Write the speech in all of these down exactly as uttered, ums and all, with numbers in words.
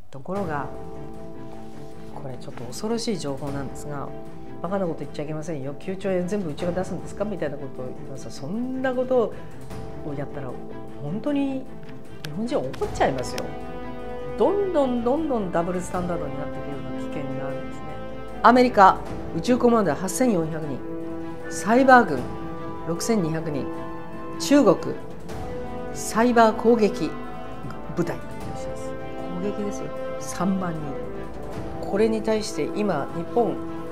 ところがこれちょっと恐ろしい情報なんですが、バカなこと言っちゃいけませんよ、きゅうちょうえん全部うちが出すんですかみたいなことを言います。そんなことをやったら本当に日本人怒っちゃいますよ。どんどんどんどんダブルスタンダードになっていくような危険があるんですね。アメリカ宇宙コマンドははっせんよんひゃくにん、サイバー軍ろくせんにひゃくにん、中国サイバー攻撃部隊攻撃ですよ、さんまんにん。これに対して今日本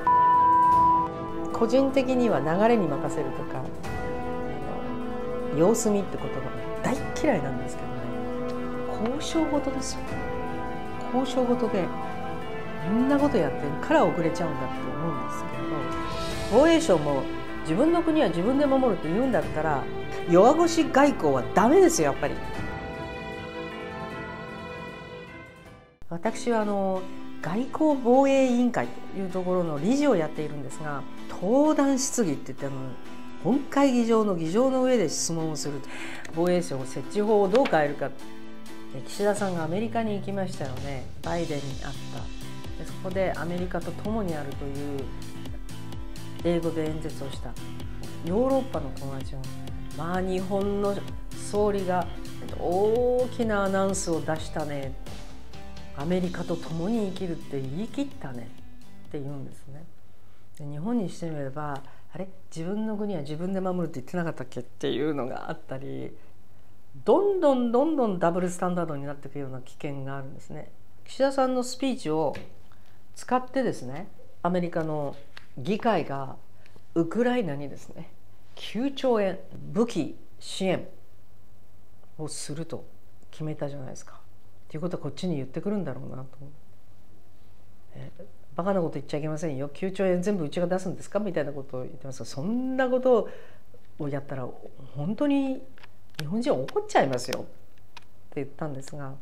個人的には流れに任せるとか様子見って言葉が大嫌いなんですけどね、交渉事ですよ。交渉事でこんなことやってるから遅れちゃうんだって思うんですけど、防衛省も自分の国は自分で守るって言うんだったら弱腰外交はダメですよ、やっぱり。私はあの外交防衛委員会というところの理事をやっているんですが、登壇質疑って言ってあの本会議場の議場の上で質問をすると、防衛省設置法をどう変えるか。岸田さんがアメリカに行きましたよね、バイデンに会った。でそこでアメリカと共にあるという英語で演説をした。ヨーロッパの友達がまあ日本の総理が大きなアナウンスを出したね、アメリカと共に生きるって言い切ったねって言うんですね。で日本にしてみれば、あれ自分の国は自分で守るって言ってなかったっけっていうのがあったり、どんどんどんどんダブルスタンダードになっていくような危険があるんですね。岸田さんのスピーチを使ってですね、アメリカの議会がウクライナにですねきゅうちょうえん武器支援をすると決めたじゃないですか。ということはこっちに言ってくるんだろうなと。えバカなこと言っちゃいけませんよ、きゅうちょうえん全部うちが出すんですかみたいなことを言ってますが、そんなことをやったら本当に日本人怒っちゃいますよって言ったんですが、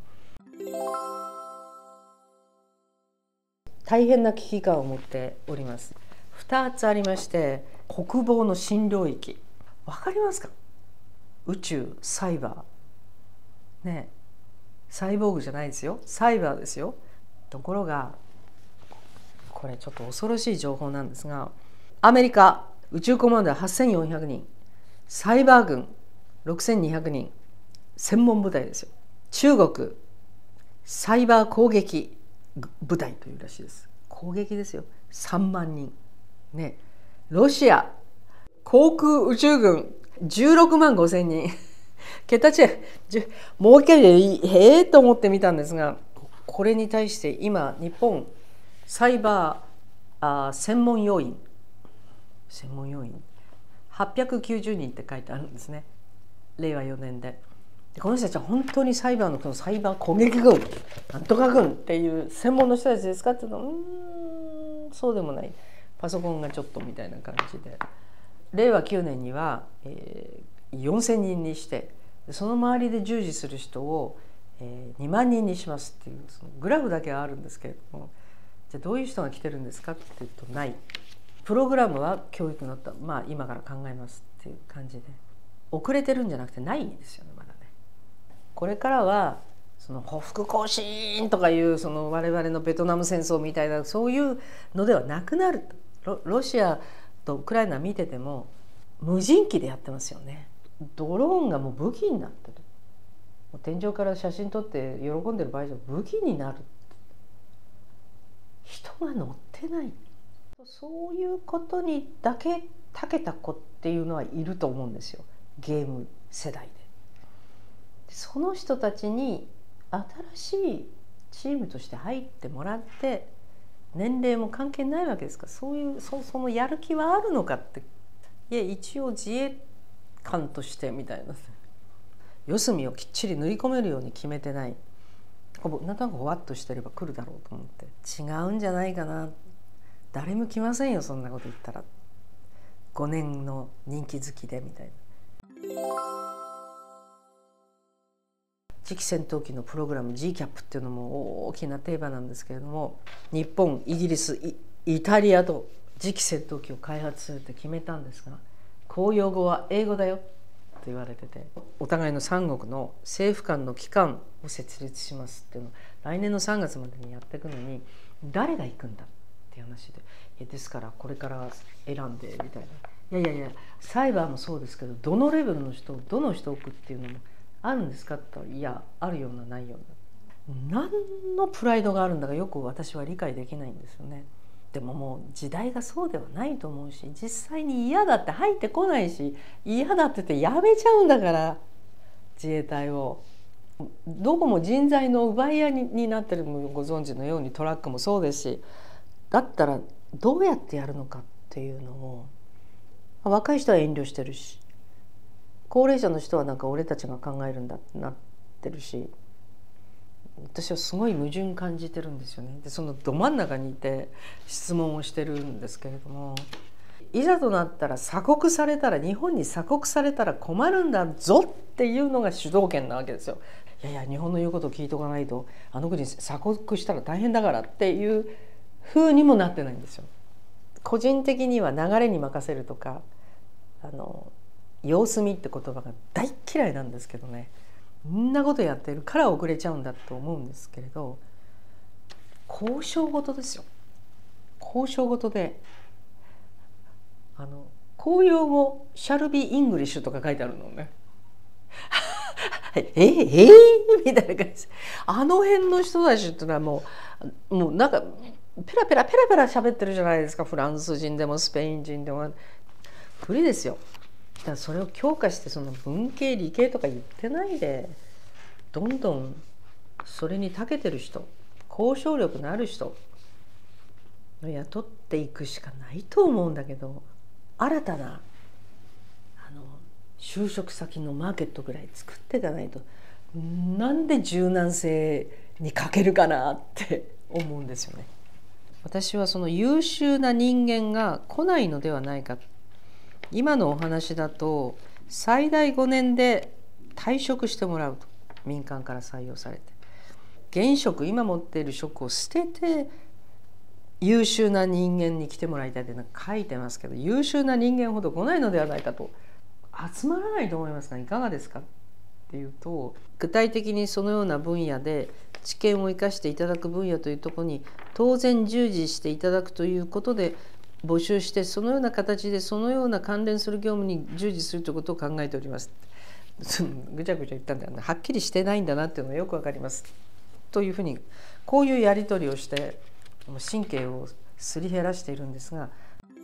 大変な危機感を持っております。ふたつありまして、国防の新領域、わかりますか？宇宙、サイバーね、サイボーグじゃないですよ、サイバーですよ。ところがこれちょっと恐ろしい情報なんですが、アメリカ宇宙コマンドははっせんよんひゃくにん、サイバー軍ろくせんにひゃくにん、専門部隊ですよ。中国サイバー攻撃部隊というらしいです。攻撃ですよ、さんまんにんね。ロシア航空宇宙軍じゅうろくまんごせんにん桁違い。もう一回でいいへえと思ってみたんですが、これに対して今日本サイバーあ専門要員専門要員はっぴゃくきゅうじゅうにんって書いてあるんですね、れいわよねんで。でこの人たちは本当にサイバーのこのサイバー攻撃軍なんとか軍っていう専門の人たちですかっていうと、うーんそうでもない、パソコンがちょっとみたいな感じで、れいわきゅうねんには、えー、よんせんにんにして、その周りで従事する人を、えー、にまんにんにしますっていう、そのグラフだけはあるんですけれども、じゃあどういう人が来てるんですかっていうとない。プログラムは教育のまあ今から考えますっていう感じで、遅れてるんじゃなくてないんですよね、まだね。これからはその報復行進とかいうその我々のベトナム戦争みたいなそういうのではなくなると。 ロ, ロシアとウクライナ見てても無人機でやってますよね。ドローンがもう武器になってる。もう天井から写真撮って喜んでる場合じゃ武器になる。人が乗ってない。そういうことにだけ長けた子っていうのはいると思うんですよ、ゲーム世代で。その人たちに新しいチームとして入ってもらって、年齢も関係ないわけですから、そういう そ, そのやる気はあるのかって、いや一応自衛官としてみたいな、四隅をきっちり塗り込めるように決めてない。なんとなくほわっとしてれば来るだろうと思って、違うんじゃないかな。誰も来ませんよそんなこと言ったら、ごねんの人気好きでみたいな。次期戦闘機のプログラム ジーキャップ っていうのも大きなテーマなんですけれども、日本イギリス イ, イタリアと次期戦闘機を開発するって決めたんですが、公用語は英語だよと言われてて、お互いの三国の政府間の機関を設立しますっていうのを来年のさんがつまでにやっていくのに誰が行くんだっていう話で、いやですからこれから選んでみたいな、いやいやいやサイバーもそうですけど、どのレベルの人どの人を置くっていうのもあるんですかって言ったら、いやあるようなないような、何のプライドがあるんだかよく私は理解できないんですよね。でももう時代がそうではないと思うし、実際に嫌だって入ってこないし、嫌だって言ってやめちゃうんだから、自衛隊を。どこも人材の奪い合いになってるのご存知のように、トラックもそうですし、だったらどうやってやるのかっていうのを、若い人は遠慮してるし、高齢者の人はなんか俺たちが考えるんだってなってるし、私はすごい矛盾感じてるんですよね。でそのど真ん中にいて質問をしてるんですけれども、いざとなったら鎖国されたら、日本に鎖国されたら困るんだぞっていうのが主導権なわけですよ。いやいや日本の言うことを聞いとかないとあの国鎖国したら大変だからっていう風にもなってないんですよ。個人的には流れに任せるとか、あの様子見って言葉が大嫌いなんですけどね、みんなことやってるから遅れちゃうんだと思うんですけれど、交渉事ですよ。交渉事で、あの公用語シャルビイングリッシュとか書いてあるのねえー、えー、みたいな感じ。あの辺の人たちってのはもうもうなんかペラペラペラペラ喋ってるじゃないですか。フランス人でもスペイン人でも無理ですよ。だからそれを強化してその文系理系とか言ってないで、どんどんそれに長けてる人、交渉力のある人を雇っていくしかないと思うんだけど、新たなあの就職先のマーケットぐらい作っていかないと、なんで柔軟性に欠けるかなって思うんですよね。私はその優秀な人間が来ないのではないか。今のお話だと最大ごねんで退職してもらうと、民間から採用されて、現職今持っている職を捨てて優秀な人間に来てもらいたいって書いてますけど、優秀な人間ほど来ないのではないかと。集まらないと思いますがいかがですかっていうと、具体的にそのような分野で知見を生かしていただく分野というところに当然従事していただくということで募集して、そのような形でそのような関連する業務に従事するということを考えております。ぐちゃぐちゃ言ったんだよね。はっきりしてないんだなっていうのがよくわかりますというふうに、こういうやり取りをして神経をすり減らしているんですが、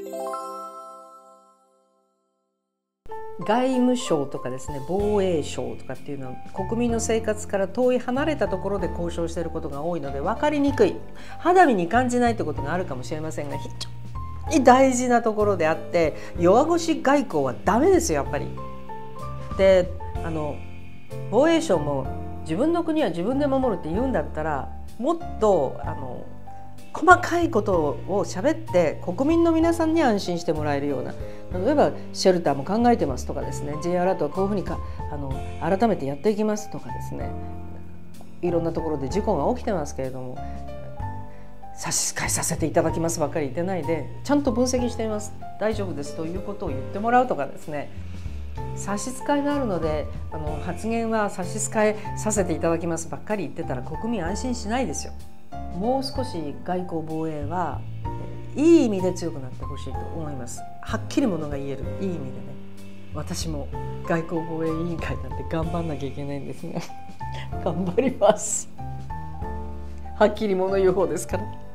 外務省とかですね、防衛省とかっていうのは国民の生活から遠い離れたところで交渉していることが多いので分かりにくい、肌身に感じないということがあるかもしれませんが、非常に大事なところであって、弱腰外交はダメですよやっぱり。であの防衛省も自分の国は自分で守るって言うんだったら、もっとあの細かいことを喋って国民の皆さんに安心してもらえるような、例えばシェルターも考えてますとかですね、 J アラートはこういうふうにかあの改めてやっていきますとかですね、いろんなところで事故が起きてますけれども、差し支えさせていただきますばっかり言ってないで、ちゃんと分析しています、大丈夫ですということを言ってもらうとかですね、差し支えがあるのであの発言は差し支えさせていただきますばっかり言ってたら国民安心しないですよ。もう少し外交防衛はいい意味で強くなってほしいと思います。はっきりものが言えるいい意味でね。私も外交防衛委員会なんて頑張んなきゃいけないんですが頑張ります。はっきりもの言う方ですから。